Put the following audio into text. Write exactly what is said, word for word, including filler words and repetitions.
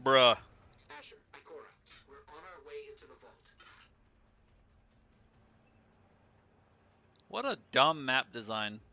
Bruh. Asher, Ikora, we're on our way into the vault. What a dumb map design.